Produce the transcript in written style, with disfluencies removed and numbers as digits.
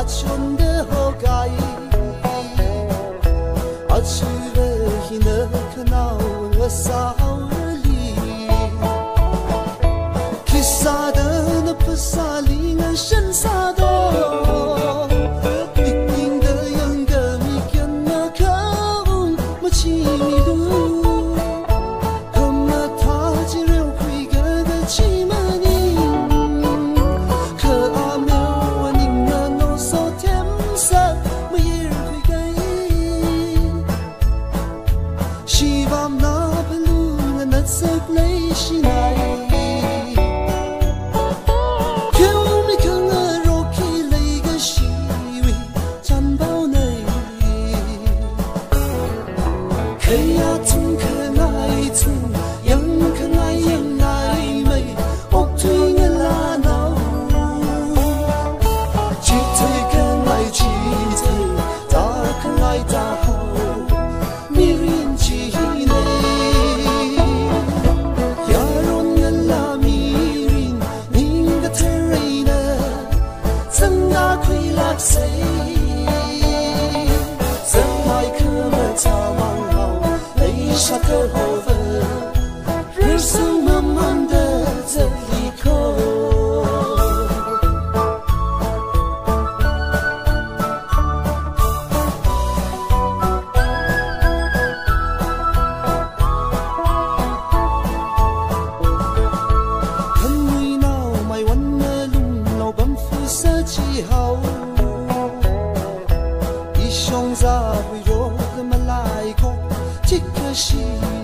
春的后盖，阿去了希那可闹我少里，其实的那不萨里俺身萨多，一定的样个米跟那口么起米路，可么他只留会个的起么你，可阿没有你那诺索天色么也会给，希望那不路那那色雷西来。下课后分，人生慢慢的在离口。很热闹，买完了路，老板肤色极好，一胸杂会弱的马来口。这个是。